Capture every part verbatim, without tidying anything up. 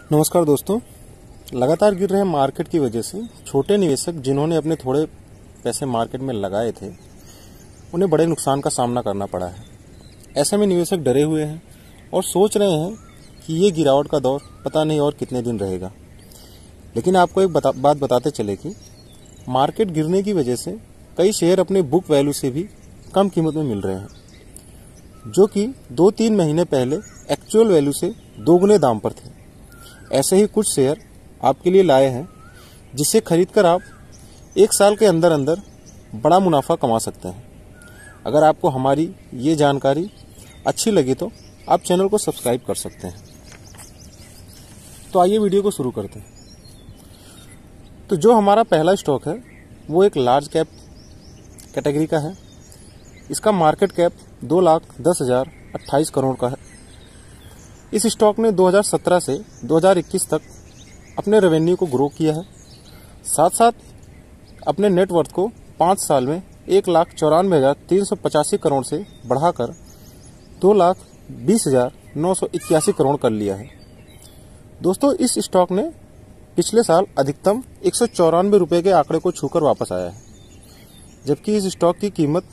नमस्कार दोस्तों। लगातार गिर रहे मार्केट की वजह से छोटे निवेशक जिन्होंने अपने थोड़े पैसे मार्केट में लगाए थे उन्हें बड़े नुकसान का सामना करना पड़ा है। ऐसे में निवेशक डरे हुए हैं और सोच रहे हैं कि ये गिरावट का दौर पता नहीं और कितने दिन रहेगा। लेकिन आपको एक बता, बात बताते चले कि मार्केट गिरने की वजह से कई शेयर अपने बुक वैल्यू से भी कम कीमत में मिल रहे हैं, जो कि दो तीन महीने पहले एक्चुअल वैल्यू से दोगुने दाम पर थे। ऐसे ही कुछ शेयर आपके लिए लाए हैं जिसे खरीदकर आप एक साल के अंदर अंदर बड़ा मुनाफा कमा सकते हैं। अगर आपको हमारी ये जानकारी अच्छी लगी तो आप चैनल को सब्सक्राइब कर सकते हैं। तो आइए वीडियो को शुरू करते हैं। तो जो हमारा पहला स्टॉक है वो एक लार्ज कैप कैटेगरी का है। इसका मार्केट कैप दो लाख दस हजार अट्ठाईस करोड़ का है। इस स्टॉक ने दो हज़ार सत्रह से दो हज़ार इक्कीस तक अपने रेवेन्यू को ग्रो किया है, साथ साथ अपने नेटवर्थ को पाँच साल में एक लाख चौरानवे हजार तीन सौ पचासी करोड़ से बढ़ाकर दो लाख बीस हजार नौ सौ इक्यासी करोड़ कर लिया है। दोस्तों, इस स्टॉक ने पिछले साल अधिकतम एक सौ चौरानवे रुपये के आंकड़े को छूकर वापस आया है, जबकि इस स्टॉक की कीमत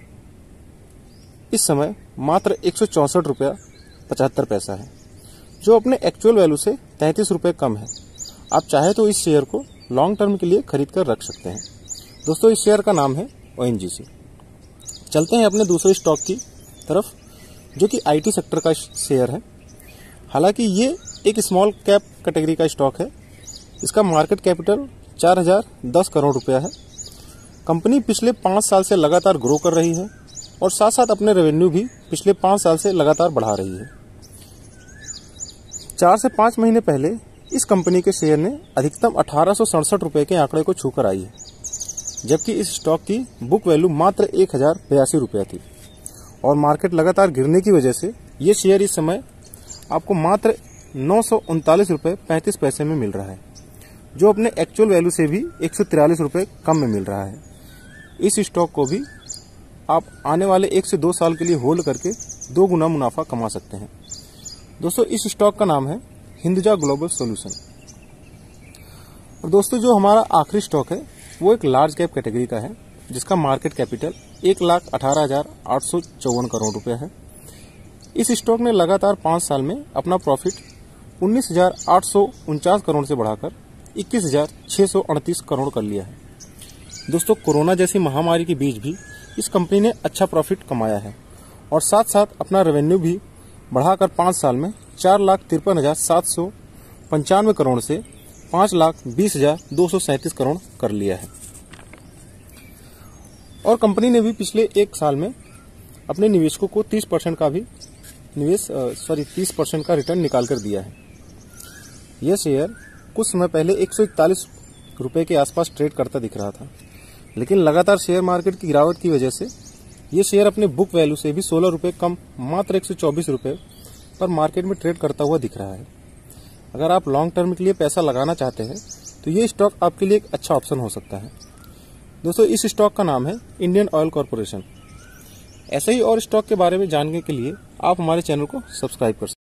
इस समय मात्र एक सौ चौंसठ रुपया पचहत्तर पैसा है, जो अपने एक्चुअल वैल्यू से तैंतीस रुपये कम है। आप चाहे तो इस शेयर को लॉन्ग टर्म के लिए खरीद कर रख सकते हैं। दोस्तों, इस शेयर का नाम है ओ एन जी सी। चलते हैं अपने दूसरे स्टॉक की तरफ, जो कि आई टी सेक्टर का शेयर है। हालांकि ये एक स्मॉल कैप कैटेगरी का स्टॉक है। इसका मार्केट कैपिटल चार हजार दस करोड़ रुपया है। कंपनी पिछले पाँच साल से लगातार ग्रो कर रही है और साथ साथ अपने रेवेन्यू भी पिछले पाँच साल से लगातार बढ़ा रही है। चार से पाँच महीने पहले इस कंपनी के शेयर ने अधिकतम अठारह सौ सड़सठ रुपये के आंकड़े को छूकर आई है, जबकि इस स्टॉक की बुक वैल्यू मात्र एक हजार बयासी रुपया थी। और मार्केट लगातार गिरने की वजह से ये शेयर इस समय आपको मात्र नौ सौ उनतालीस रुपये पैंतीस पैसे में मिल रहा है, जो अपने एक्चुअल वैल्यू से भी एक सौ तिरालीस रुपये कम में मिल रहा है। इस स्टॉक को भी आप आने वाले एक से दो साल के लिए होल्ड करके दो गुना मुनाफा कमा सकते हैं। दोस्तों, इस स्टॉक का नाम है हिंदुजा ग्लोबल सॉल्यूशन। और दोस्तों, जो हमारा आखिरी स्टॉक है वो एक लार्ज कैप कैटेगरी का है, जिसका मार्केट कैपिटल एक लाख अठारह हजार आठ सौ चौवन करोड़ रुपया है। इस स्टॉक ने लगातार पाँच साल में अपना प्रॉफिट उन्नीस हजार आठ सौ उनचास करोड़ से बढ़ाकर इक्कीस हजार छः सौ अड़तीस करोड़ कर लिया है। दोस्तों, कोरोना जैसी महामारी के बीच भी इस कंपनी ने अच्छा प्रॉफिट कमाया है और साथ साथ अपना रेवेन्यू भी बढ़ाकर पाँच साल में चार लाख तिरपन हजार सात सौ पंचानवे करोड़ से पाँच लाख बीस हजार दो सौ सैंतीस करोड़ कर लिया है। और कंपनी ने भी पिछले एक साल में अपने निवेशकों को तीस परसेंट का भी निवेश सॉरी तीस परसेंट का रिटर्न निकाल कर दिया है। यह शेयर कुछ समय पहले एक सौ इकतालीस रुपये के आसपास ट्रेड करता दिख रहा था, लेकिन लगातार शेयर मार्केट की गिरावट की वजह से ये शेयर अपने बुक वैल्यू से भी सोलह रुपये कम मात्र एक सौ चौबीस रुपये पर मार्केट में ट्रेड करता हुआ दिख रहा है। अगर आप लॉन्ग टर्म के लिए पैसा लगाना चाहते हैं तो ये स्टॉक आपके लिए एक अच्छा ऑप्शन हो सकता है। दोस्तों, इस स्टॉक का नाम है इंडियन ऑयल कॉर्पोरेशन। ऐसे ही और स्टॉक के बारे में जानने के लिए आप हमारे चैनल को सब्सक्राइब कर सकते हैं।